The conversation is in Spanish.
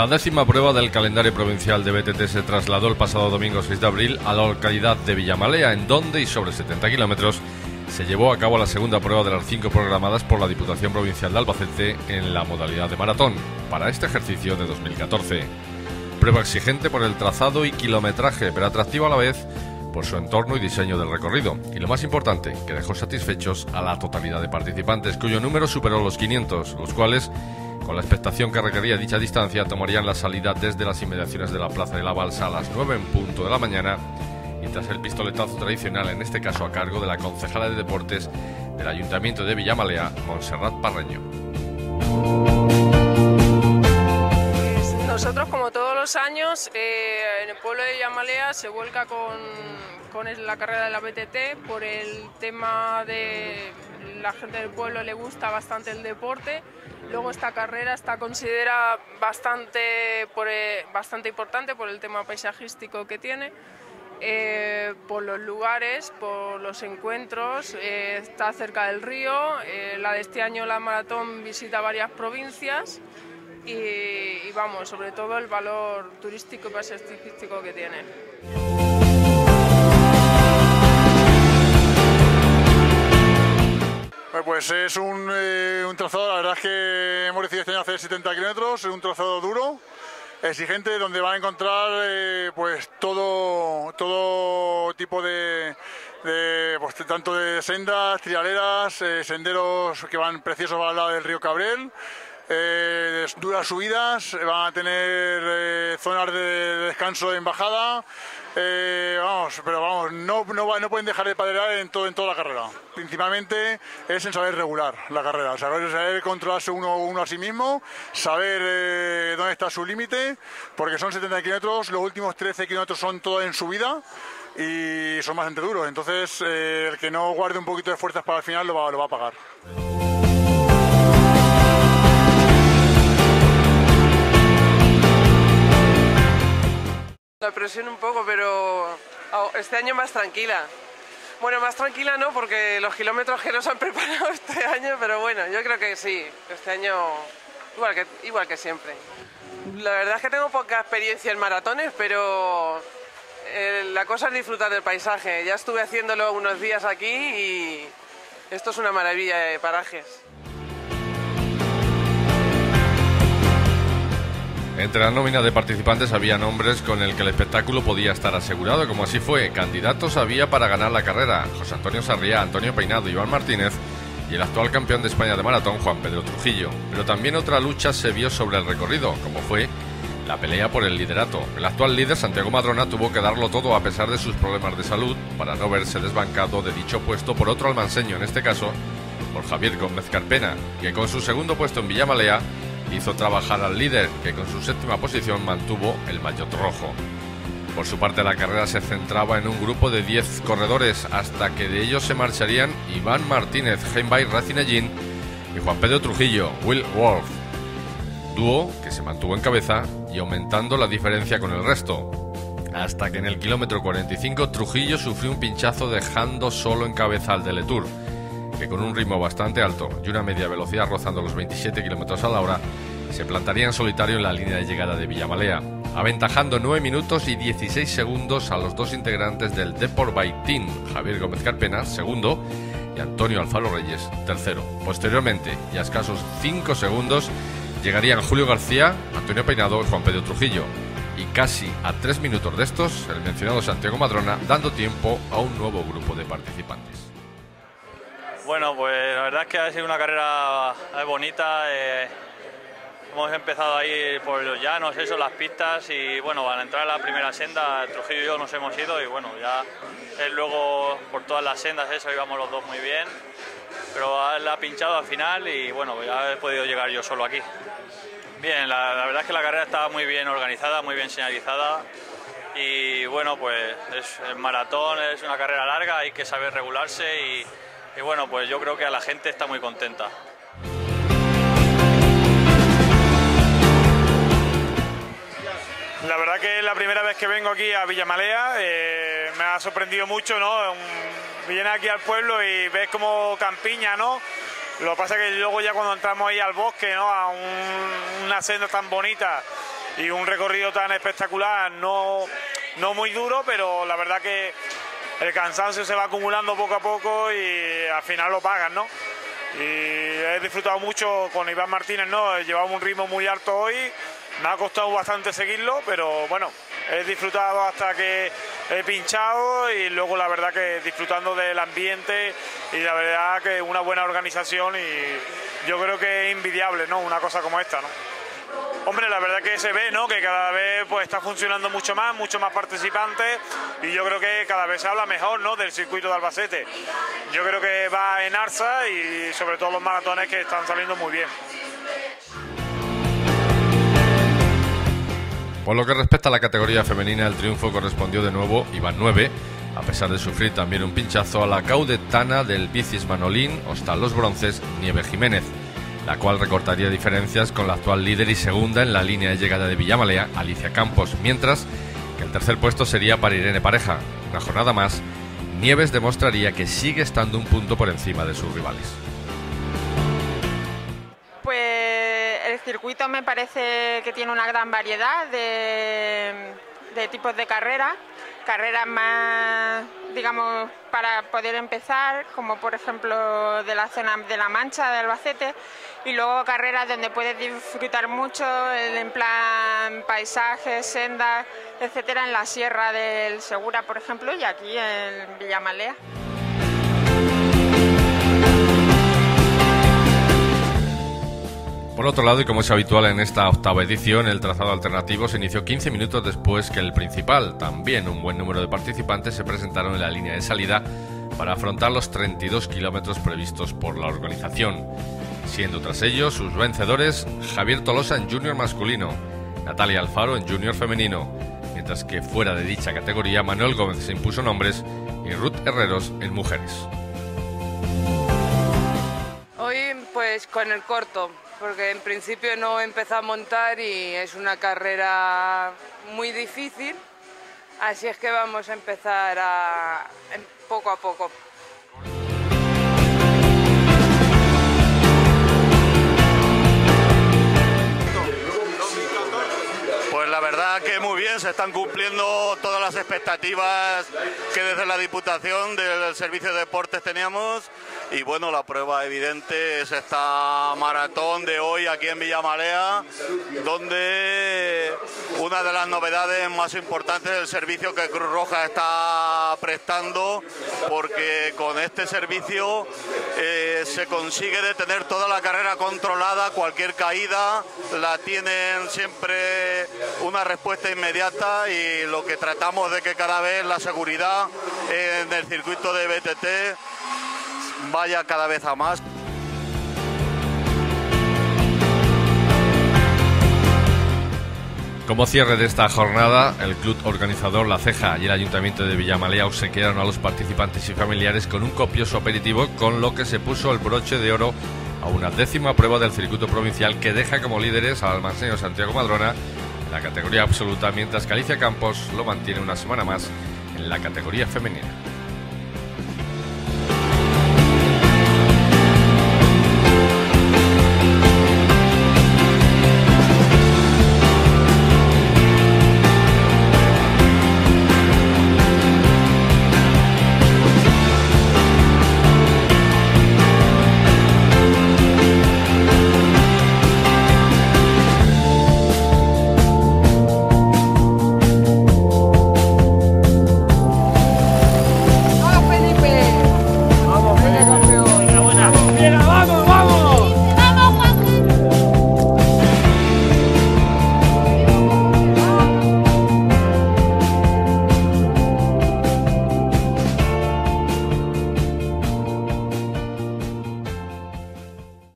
La 10ª prueba del calendario provincial de BTT se trasladó el pasado domingo 6 de abril a la localidad de Villamalea, en donde, y sobre 70 kilómetros, se llevó a cabo la segunda prueba de las 5 programadas por la Diputación Provincial de Albacete en la modalidad de maratón, para este ejercicio de 2014. Prueba exigente por el trazado y kilometraje, pero atractiva a la vez por su entorno y diseño del recorrido. Y lo más importante, que dejó satisfechos a la totalidad de participantes, cuyo número superó los 500, los cuales, con la expectación que requería dicha distancia, tomarían la salida desde las inmediaciones de la Plaza de la Balsa a las 9 en punto de la mañana, y tras el pistoletazo tradicional, en este caso a cargo de la concejala de Deportes del Ayuntamiento de Villamalea, Montserrat Parreño. Nosotros, como todos los años, en el pueblo de Villamalea se vuelca con la carrera de la BTT por el tema de la gente del pueblo le gusta bastante el deporte. Luego esta carrera está considerada bastante importante por el tema paisajístico que tiene, por los lugares, por los encuentros, está cerca del río. La de este año, la maratón, visita varias provincias. Y vamos, sobre todo el valor turístico y paisajístico que tiene. Pues es un trazado, la verdad es que hemos decidido este año hacer 70 kilómetros, es un trazado duro, exigente, donde van a encontrar pues todo tipo de pues, tanto de sendas, trialeras, senderos que van preciosos al lado del río Cabrel. Duras subidas, van a tener zonas de descanso de embajada, no pueden dejar de pedalear en toda la carrera. Principalmente es en saber regular la carrera, saber controlarse uno a sí mismo, saber dónde está su límite, porque son 70 kilómetros, los últimos 13 kilómetros son todos en subida y son bastante duros, entonces el que no guarde un poquito de fuerzas para el final lo va a pagar. La presión un poco, pero este año más tranquila. Bueno, más tranquila no, porque los kilómetros que nos han preparado este año, pero bueno, yo creo que sí, este año igual que siempre. La verdad es que tengo poca experiencia en maratones, pero la cosa es disfrutar del paisaje. Ya estuve haciéndolo unos días aquí y esto es una maravilla de parajes. Entre la nómina de participantes había nombres con el que el espectáculo podía estar asegurado, como así fue. Candidatos había para ganar la carrera: José Antonio Sarriá, Antonio Peinado, Iván Martínez y el actual campeón de España de maratón, Juan Pedro Trujillo. Pero también otra lucha se vio sobre el recorrido, como fue la pelea por el liderato. El actual líder, Santiago Madrona, tuvo que darlo todo a pesar de sus problemas de salud, para no verse desbancado de dicho puesto por otro almanseño, en este caso por Javier Gómez Carpena, que con su segundo puesto en Villamalea hizo trabajar al líder, que con su 7ª posición mantuvo el maillot rojo. Por su parte, la carrera se centraba en un grupo de 10 corredores, hasta que de ellos se marcharían Iván Martínez, Heimbay Racinellín y Juan Pedro Trujillo, Will Wolf, dúo que se mantuvo en cabeza y aumentando la diferencia con el resto, hasta que en el kilómetro 45 Trujillo sufrió un pinchazo, dejando solo en cabeza al Deletour, que con un ritmo bastante alto y una media velocidad rozando los 27 km a la hora, se plantaría en solitario en la línea de llegada de Villamalea, aventajando 9 minutos y 16 segundos a los dos integrantes del Deport by Team, Javier Gómez Carpena, segundo, y Antonio Alfaro Reyes, tercero. Posteriormente, y a escasos 5 segundos, llegarían Julio García, Antonio Peinado y Juan Pedro Trujillo, y casi a 3 minutos de estos, el mencionado Santiago Madrona, dando tiempo a un nuevo grupo de participantes. Bueno, pues la verdad es que ha sido una carrera bonita. Hemos empezado ahí por los llanos, las pistas, y bueno, al entrar a la primera senda, Trujillo y yo nos hemos ido, y bueno, ya él luego por todas las sendas, íbamos los dos muy bien, pero él ha pinchado al final y bueno, pues ya he podido llegar yo solo aquí. Bien, la verdad es que la carrera está muy bien organizada, muy bien señalizada, y bueno, pues el maratón es una carrera larga, hay que saber regularse y bueno, pues yo creo que a la gente está muy contenta. La verdad que es la primera vez que vengo aquí a Villamalea, me ha sorprendido mucho, ¿no? Vienes aquí al pueblo y ves como campiña, ¿no? Lo que pasa es que luego ya cuando entramos ahí al bosque, ¿no? A una senda tan bonita y un recorrido tan espectacular, no muy duro, pero la verdad que el cansancio se va acumulando poco a poco y al final lo pagan, ¿no? Y he disfrutado mucho con Iván Martínez, ¿no? Llevamos un ritmo muy alto hoy, me ha costado bastante seguirlo, pero bueno, he disfrutado hasta que he pinchado y luego la verdad que disfrutando del ambiente y la verdad que una buena organización y yo creo que es envidiable, ¿no? Una cosa como esta, ¿no? Hombre, la verdad que se ve, ¿no? Que cada vez pues está funcionando mucho más participantes y yo creo que cada vez se habla mejor, ¿no? Del circuito de Albacete. Yo creo que va en alza y sobre todo los maratones que están saliendo muy bien. Por lo que respecta a la categoría femenina, el triunfo correspondió de nuevo Iván 9, a pesar de sufrir también un pinchazo a la caudetana del Bicis Manolín, hasta los bronces Nieve Jiménez, la cual recortaría diferencias con la actual líder y segunda en la línea de llegada de Villamalea, Alicia Campos, mientras que el tercer puesto sería para Irene Pareja. Una jornada más, Nieves demostraría que sigue estando un punto por encima de sus rivales. Pues el circuito me parece que tiene una gran variedad de tipos de carreras más, digamos, para poder empezar, como por ejemplo de la zona de La Mancha, de Albacete, y luego carreras donde puedes disfrutar mucho en plan paisajes, sendas, etcétera, en la Sierra del Segura, por ejemplo, y aquí en Villamalea. Por otro lado, y como es habitual en esta octava edición, el trazado alternativo se inició 15 minutos después que el principal. También un buen número de participantes se presentaron en la línea de salida para afrontar los 32 kilómetros previstos por la organización, siendo tras ellos sus vencedores Javier Tolosa en junior masculino, Natalia Alfaro en junior femenino, mientras que fuera de dicha categoría Manuel Gómez se impuso en hombres y Ruth Herreros en mujeres. Hoy pues con el corto, porque en principio no he empezado a montar y es una carrera muy difícil, así es que vamos a empezar poco a poco. Pues la verdad que muy bien, se están cumpliendo todas las expectativas que desde la Diputación del Servicio de Deportes teníamos y bueno, la prueba evidente es esta maratón de hoy aquí en Villamalea, donde una de las novedades más importantes del servicio que Cruz Roja está prestando, porque con este servicio se consigue detener toda la carrera controlada, cualquier caída la tienen siempre una respuesta inmediata y lo que tratamos de que cada vez la seguridad en el circuito de BTT vaya cada vez a más. Como cierre de esta jornada, el club organizador La Ceja y el Ayuntamiento de Villamalea obsequiaron a los participantes y familiares con un copioso aperitivo, con lo que se puso el broche de oro a una 10ª prueba del circuito provincial que deja como líderes al almanseño Santiago Madrona en la categoría absoluta, mientras que Alicia Campos lo mantiene una semana más en la categoría femenina.